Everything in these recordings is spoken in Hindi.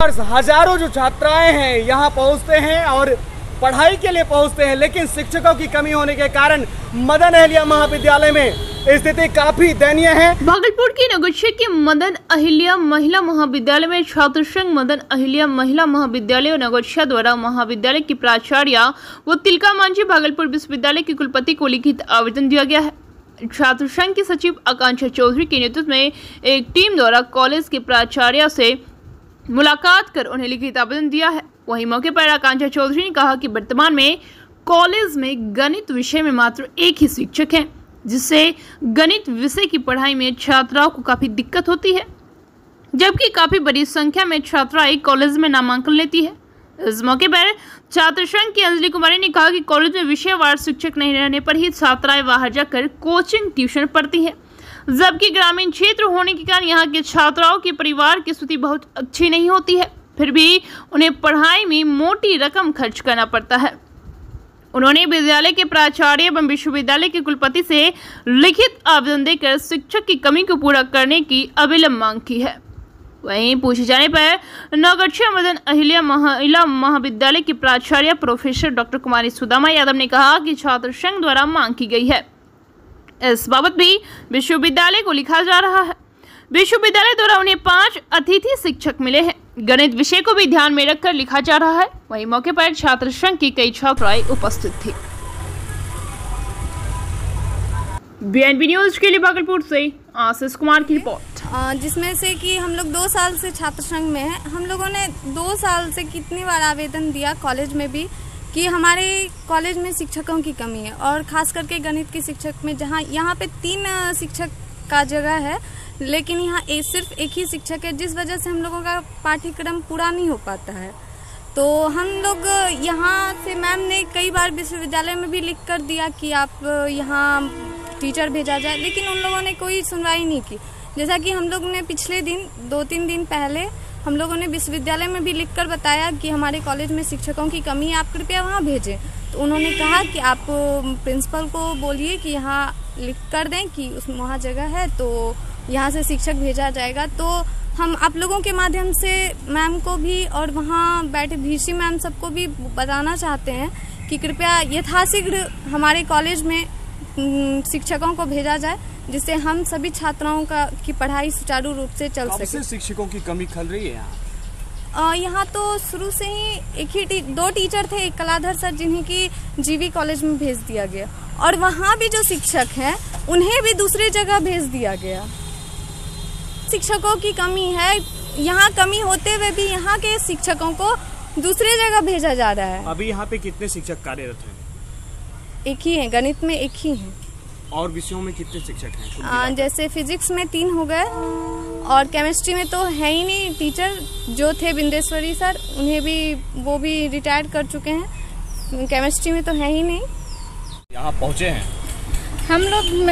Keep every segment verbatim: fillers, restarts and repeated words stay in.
हजारों जो छात्राएं हैं यहाँ पहुँचते हैं और पढ़ाई के लिए पहुँचते हैं, लेकिन शिक्षकों की कमी होने के कारण मदन अहिल्या महाविद्यालय में स्थिति काफी दयनीय है। भागलपुर की नगर क्षेत्र के मदन अहिल्या महिला महाविद्यालय में छात्र संघ मदन अहिल्या महिला महाविद्यालय और नगर क्षेत्र द्वारा महाविद्यालय की प्राचार्य व तिलका मांझी भागलपुर विश्वविद्यालय के कुलपति को लिखित आवेदन दिया गया है। छात्र संघ की सचिव आकांक्षा चौधरी के नेतृत्व में एक टीम द्वारा कॉलेज के प्राचार्य से मुलाकात कर उन्हें लिखित आवेदन दिया है। वहीं मौके पर आकांक्षा चौधरी ने कहा कि वर्तमान में कॉलेज में गणित विषय में मात्र एक ही शिक्षक है, जिससे गणित विषय की पढ़ाई में छात्राओं को काफी दिक्कत होती है, जबकि काफी बड़ी संख्या में छात्राएं कॉलेज में नामांकन लेती है। इस मौके पर छात्र संघ की अंजलि कुमारी ने कहा कि कॉलेज में विषयवार शिक्षक नहीं रहने पर ही छात्राएं बाहर जाकर कोचिंग ट्यूशन पढ़ती हैं, जबकि ग्रामीण क्षेत्र होने के कारण यहाँ के छात्राओं के परिवार की स्थिति बहुत अच्छी नहीं होती है, फिर भी उन्हें पढ़ाई में मोटी रकम खर्च करना पड़ता है। उन्होंने विद्यालय के प्राचार्य एवं विश्वविद्यालय के कुलपति से लिखित आवेदन देकर शिक्षक की कमी को पूरा करने की अविलंब मांग की है। वहीं पूछे जाने पर नगर क्षेत्र मदन अहिल्या महिला महाविद्यालय की प्राचार्य प्रोफेसर डॉक्टर कुमारी सुदामा यादव ने कहा कि छात्र संघ द्वारा मांग की गई है, इस बाबत भी विश्वविद्यालय को लिखा जा रहा है। विश्वविद्यालय द्वारा उन्हें पांच अतिथि शिक्षक मिले हैं, गणित विषय को भी ध्यान में रखकर लिखा जा रहा है। वहीं मौके पर छात्र संघ की कई छात्राएं उपस्थित थी। बीएनबी न्यूज के लिए भागलपुर से आशीष कुमार की रिपोर्ट। जिसमें से कि हम लोग दो साल से छात्र संघ में हैं। हम लोगों ने दो साल से कितनी बार आवेदन दिया कॉलेज में भी कि हमारे कॉलेज में शिक्षकों की कमी है, और खास करके गणित के शिक्षक में, जहाँ यहाँ पे तीन शिक्षक का जगह है लेकिन यहाँ एक, सिर्फ एक ही शिक्षक है, जिस वजह से हम लोगों का पाठ्यक्रम पूरा नहीं हो पाता है। तो हम लोग यहाँ से मैम ने कई बार विश्वविद्यालय में भी लिख कर दिया कि आप यहाँ टीचर भेजा जाए, लेकिन उन लोगों ने कोई सुनवाई नहीं की। जैसा कि हम लोग ने पिछले दिन दो तीन दिन पहले हम लोगों ने विश्वविद्यालय में भी लिख कर बताया कि हमारे कॉलेज में शिक्षकों की कमी है, आप कृपया वहाँ भेजें। तो उन्होंने कहा कि आप प्रिंसिपल को बोलिए कि यहाँ लिख कर दें कि उस वहाँ जगह है, तो यहाँ से शिक्षक भेजा जाएगा। तो हम आप लोगों के माध्यम से मैम को भी और वहाँ बैठे भीसी मैम सबको भी बताना चाहते हैं कि कृपया यथाशीघ्र हमारे कॉलेज में शिक्षकों को भेजा जाए, जिससे हम सभी छात्राओं का की पढ़ाई सुचारू रूप से चल सके। से शिक्षकों की कमी खल रही है यहाँ? यहाँ तो शुरू से ही एक ही टी, दो टीचर थे, एक कलाधर सर, जिन्हें की जीवी कॉलेज में भेज दिया गया, और वहाँ भी जो शिक्षक हैं उन्हें भी दूसरी जगह भेज दिया गया। शिक्षकों की कमी है, यहाँ कमी होते हुए भी यहाँ के शिक्षकों को दूसरी जगह भेजा जा रहा है। अभी यहाँ पे कितने शिक्षक कार्यरत हैं? एक ही है, गणित में एक ही है। और विषयों में कितने शिक्षक हैं? आ, जैसे फिजिक्स में तीन हो गए, और केमिस्ट्री में तो है ही नहीं टीचर, जो थे बिंदेश्वरी सर, उन्हें भी वो भी रिटायर कर चुके हैं। केमिस्ट्री में तो है ही नहीं। यहाँ पहुँचे हैं हम लोग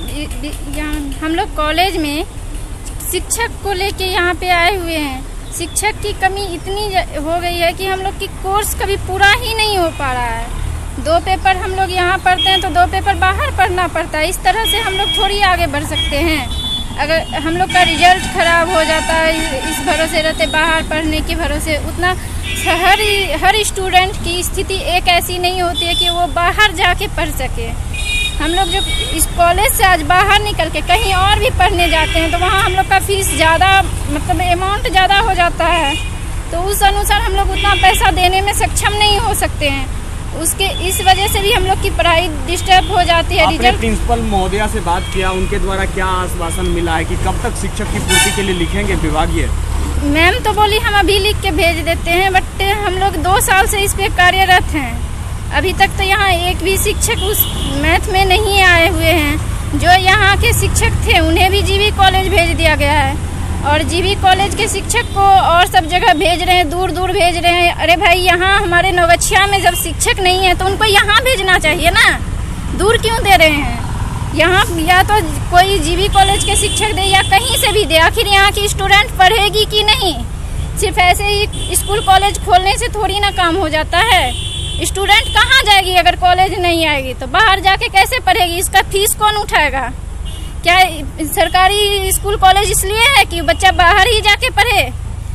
यहाँ हम लोग कॉलेज में शिक्षक को लेके यहाँ पे आए हुए हैं। शिक्षक की कमी इतनी हो गई है कि हम लोग की कोर्स कभी पूरा ही नहीं हो पा रहा है। दो पेपर हम लोग यहाँ पढ़ते हैं तो दो पेपर बाहर पढ़ना पड़ता है। इस तरह से हम लोग थोड़ी आगे बढ़ सकते हैं। अगर हम लोग का रिजल्ट खराब हो जाता है इस भरोसे रहते बाहर पढ़ने के भरोसे, उतना हर हर स्टूडेंट की स्थिति एक ऐसी नहीं होती है कि वो बाहर जाके पढ़ सके। हम लोग जो इस कॉलेज से आज बाहर निकल के कहीं और भी पढ़ने जाते हैं तो वहाँ हम लोग का फीस ज़्यादा, मतलब अमाउंट ज़्यादा हो जाता है, तो उस अनुसार हम लोग उतना पैसा देने में सक्षम नहीं हो सकते हैं। उसके इस वजह से भी हम लोग की पढ़ाई डिस्टर्ब हो जाती है। आपने प्रिंसिपल महोदया से बात किया, उनके द्वारा क्या आश्वासन मिला है कि कब तक शिक्षक की पूर्ति के लिए लिखेंगे विभागीय? मैम तो बोली हम अभी लिख के भेज देते हैं, बट हम लोग दो साल से इस पे कार्यरत हैं। अभी तक तो यहाँ एक भी शिक्षक उस मैथ में नहीं आए हुए हैं। जो यहाँ के शिक्षक थे उन्हें भी जीवी कॉलेज भेज दिया गया है, और जीवी कॉलेज के शिक्षक को और सब जगह भेज रहे हैं, दूर दूर भेज रहे हैं। अरे भाई, यहाँ हमारे नवगछिया में जब शिक्षक नहीं है तो उनको यहाँ भेजना चाहिए ना, दूर क्यों दे रहे हैं? यहाँ या तो कोई जीवी कॉलेज के शिक्षक दे या कहीं से भी दे। आखिर यहाँ की स्टूडेंट पढ़ेगी कि नहीं? सिर्फ ऐसे ही स्कूल कॉलेज खोलने से थोड़ी ना काम हो जाता है। स्टूडेंट कहाँ जाएगी अगर कॉलेज नहीं आएगी तो? बाहर जाके कैसे पढ़ेगी? इसका फीस कौन उठाएगा? क्या सरकारी स्कूल कॉलेज इसलिए है कि बच्चा बाहर ही जाके पढ़े?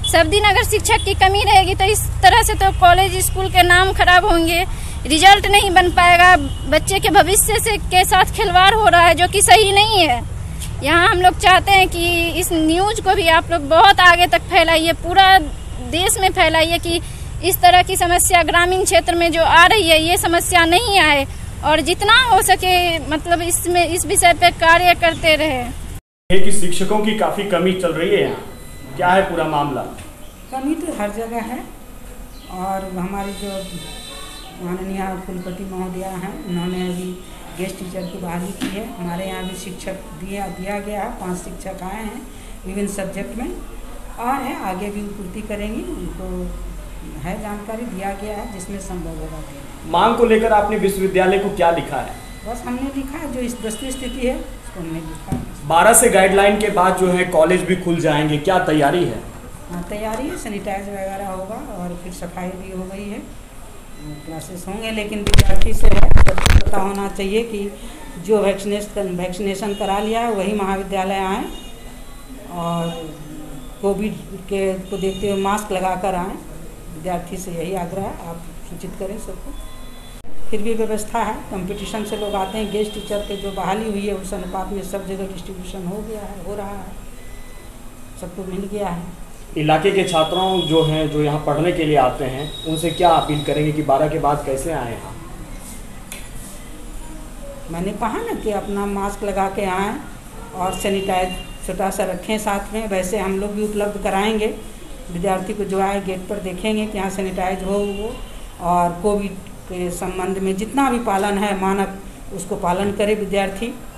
सब दिन अगर शिक्षक की कमी रहेगी तो इस तरह से तो कॉलेज स्कूल के नाम खराब होंगे, रिजल्ट नहीं बन पाएगा, बच्चे के भविष्य से के साथ खिलवाड़ हो रहा है जो कि सही नहीं है। यहाँ हम लोग चाहते हैं कि इस न्यूज़ को भी आप लोग बहुत आगे तक फैलाइए, पूरा देश में फैलाइए कि इस तरह की समस्या ग्रामीण क्षेत्र में जो आ रही है ये समस्या नहीं आए, और जितना हो सके मतलब इसमें इस विषय पे कार्य करते रहे। कि शिक्षकों की काफ़ी कमी चल रही है यहाँ, क्या है पूरा मामला? कमी तो हर जगह है, और हमारी जो माननीय कुलपति महोदया हैं उन्होंने अभी गेस्ट टीचर की बहाली की है। हमारे यहाँ भी शिक्षक दिया दिया गया है, पांच शिक्षक आए हैं विभिन्न सब्जेक्ट में और हैं, आगे भी पूर्ति करेंगी, उनको है जानकारी दिया गया है जिसमें संभव होगा। मांग को लेकर आपने विश्वविद्यालय को क्या लिखा है? बस हमने लिखा है जो इस वस्तु स्थिति है उसको हमने लिखा है। बारह से गाइडलाइन के बाद जो है कॉलेज भी खुल जाएंगे, क्या तैयारी है? हाँ तैयारी है, सैनिटाइज वगैरह होगा और फिर सफाई भी हो गई है, क्लासेस होंगे, लेकिन विद्यार्थी से पता होना चाहिए कि जो वैक्सीनेशन वैक्सीनेशन करा लिया है वही महाविद्यालय आएँ, और कोविड के को देखते हुए मास्क लगा कर आएँ। विद्यार्थी से यही आग्रह है, आप सूचित करें सबको। फिर भी व्यवस्था है, कंपटीशन से लोग आते हैं, गेस्ट टीचर के जो बहाली हुई है उस अनुपात में सब जगह डिस्ट्रीब्यूशन हो गया है, हो रहा है, सबको मिल गया है। इलाके के छात्रों जो हैं जो यहाँ पढ़ने के लिए आते हैं उनसे क्या अपील करेंगे कि बारह के बाद कैसे आए यहाँ? मैंने कहा ना कि अपना मास्क लगा के आएँ और सैनिटाइज छोटा सा रखें साथ में, वैसे हम लोग भी उपलब्ध कराएंगे। विद्यार्थी को जो आए गेट पर देखेंगे कि यहाँ सैनिटाइज हो वो, और कोविड के संबंध में जितना भी पालन है मानक उसको पालन करे विद्यार्थी।